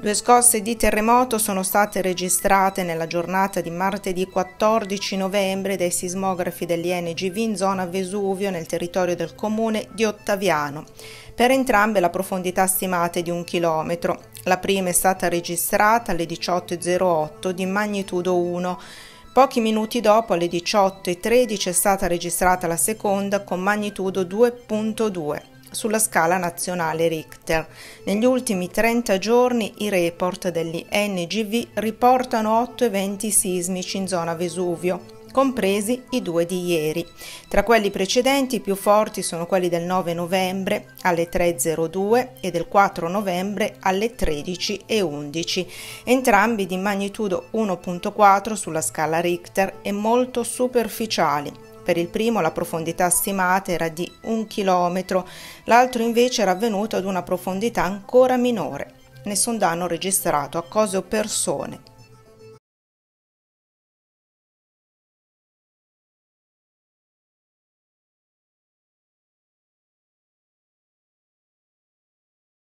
Due scosse di terremoto sono state registrate nella giornata di martedì 14 novembre dai sismografi dell'INGV in zona Vesuvio nel territorio del comune di Ottaviano. Per entrambe la profondità stimata è di 1 chilometro. La prima è stata registrata alle 18:08 di magnitudo 1. Pochi minuti dopo, alle 18:13, è stata registrata la seconda con magnitudo 2,2. sulla scala nazionale Richter. Negli ultimi 30 giorni i report degli NGV riportano 8 eventi sismici in zona Vesuvio, compresi i 2 di ieri. Tra quelli precedenti i più forti sono quelli del 9 novembre alle 3:02 e del 4 novembre alle 13:11, entrambi di magnitudo 1,4 sulla scala Richter e molto superficiali. Per il primo la profondità stimata era di 1 chilometro, l'altro invece era avvenuto ad una profondità ancora minore. Nessun danno registrato a cose o persone.